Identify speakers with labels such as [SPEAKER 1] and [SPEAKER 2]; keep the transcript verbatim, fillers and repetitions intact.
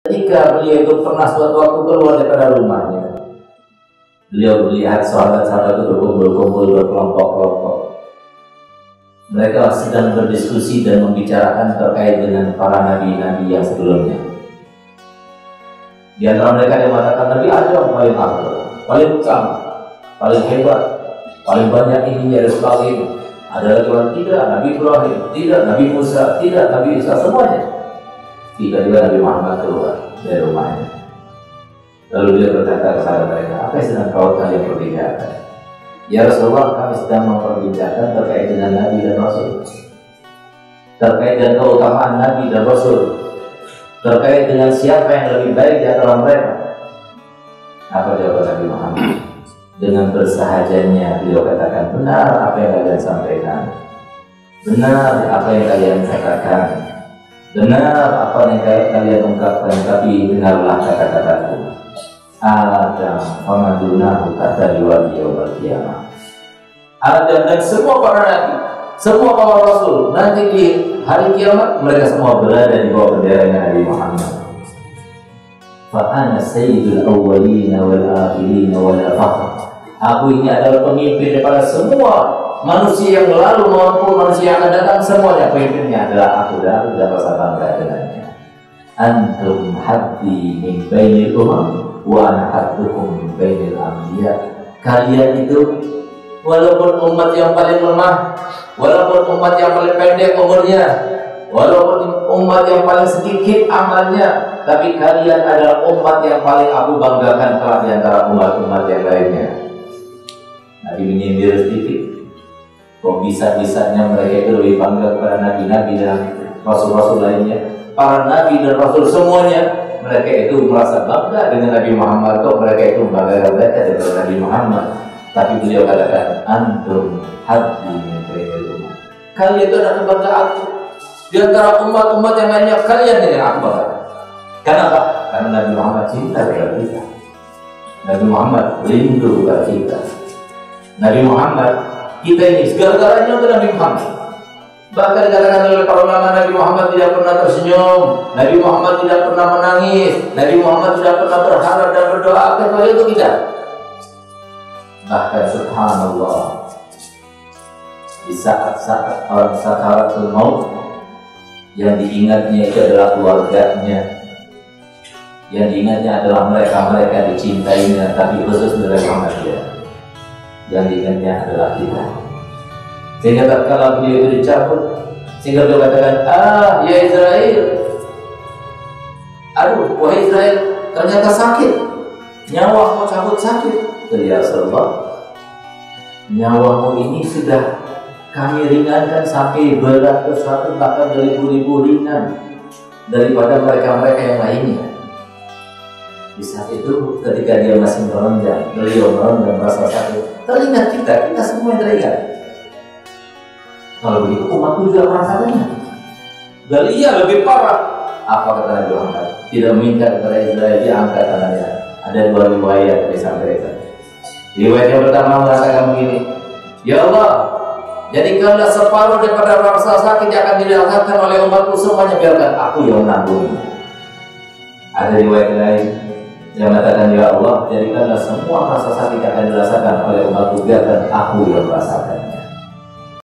[SPEAKER 1] Ketika beliau itu pernah suatu waktu keluar daripada rumahnya, beliau melihat sahabat-sahabat itu berkumpul-kumpul berkelompok-kelompok. Mereka sedang berdiskusi dan membicarakan terkait dengan para nabi-nabi yang sebelumnya. Di antara mereka yang mengatakan Nabi Adam paling afdal, paling utama, paling hebat, paling banyak ininya dan sebagainya. Ada lagi orang tidak, Nabi Ibrahim, tidak, Nabi Musa, tidak, Nabi Isa, semuanya. Tiba-tiba Nabi Muhammad keluar dari rumahnya. Lalu dia berkata kepada mereka, apa yang sedang kau kalian perbicarakan? Ya Rasulullah, kami sedang memperbincangkan terkait dengan Nabi dan Rasul, terkait dengan keutamaan Nabi dan Rasul, terkait dengan siapa yang lebih baik di antara mereka. Apa jawaban Nabi Muhammad? Dengan bersahajanya beliau katakan, benar apa yang kalian sampaikan, benar apa yang kalian katakan, benar apa yang kalian ungkapkan, tapi dengarlah kata-kataku. Adam famadunahu kata diwali yawmal qiyamah. Adam dan semua para nabi, semua para rasul, nanti di hari kiamat mereka semua berada di bawah benderanya Nabi Muhammad. Fa ana sayyidul awwalin wal akhirin wal fakhr. Aku ini adalah pemimpin daripada semua manusia yang lalu maupun manusia yang akan datang, semuanya pemimpinnya adalah aku, dan aku tidak merasa bangga dengannya. Antum haddi min bainil umam wa ana haddukum min bainil anbiya. Kalian itu walaupun umat yang paling lemah, walaupun umat yang paling pendek umurnya, walaupun umat yang paling sedikit amalnya, tapi kalian adalah umat yang paling aku banggakan kelak di antara umat-umat yang lainnya. Nabi menyindir sedikit. Kok bisa-bisanya mereka itu lebih bangga kepada nabi-nabi dan rasul-rasul lainnya? Para nabi dan rasul semuanya, mereka itu merasa bangga dengan Nabi Muhammad. Kok mereka itu bangga mereka dengan Nabi Muhammad? Tapi beliau katakan, antum haddi min bainil umam. Kalian itu adalah kebanggaan di antara umat-umat yang lainnya. Kalian ini yang aku banggakan. Kenapa? Karena Nabi Muhammad cinta kepada kita. Nabi Muhammad rindu kepada kita. Nabi Muhammad, kita ini segala-galanya untuk Nabi Muhammad. Bahkan dikatakan oleh para ulama, Nabi Muhammad tidak pernah tersenyum, Nabi Muhammad tidak pernah menangis, Nabi Muhammad tidak pernah berharap dan berdoa kecuali untuk kita. Bahkan subhanallah, di saat-saat orang sakaratul maut, yang diingatnya itu adalah keluarganya, yang diingatnya adalah mereka-mereka dicintainya, tapi khusus dari Muhammad ya. Yang diingatnya adalah kita. Sehingga tatkala beliau itu dicabut, sehingga beliau katakan, ah ya Israel, aduh wahai Israel, ternyata sakit, nyawamu cabut sakit. Ya Rasulullah, nyawamu ini sudah kami ringankan sampai beratus-ratus bahkan beribu-ribu ringan daripada mereka-mereka yang lainnya. Di saat itu ketika dia masih meronjang, beliau meronjang merasa sakit, teringat kita, kita semua teringat. Kalau begitu umatku juga merasakannya. Dan iya lebih parah. Apa kata Nabi Muhammad? Tidak meminta kepada Israel diangkat tangannya. Ada dua riwayat disampaikan. Riwayat yang pertama mengatakan begini, ya Allah, jadikanlah separuh daripada rasa sakit yang akan dirasakan oleh umatku semuanya, biarkan aku yang menanggungnya. Ada riwayat lain yang mengatakan, ya Allah, jadikanlah semua rasa sakit yang akan dirasakan oleh umatku, biarkan aku yang merasakan.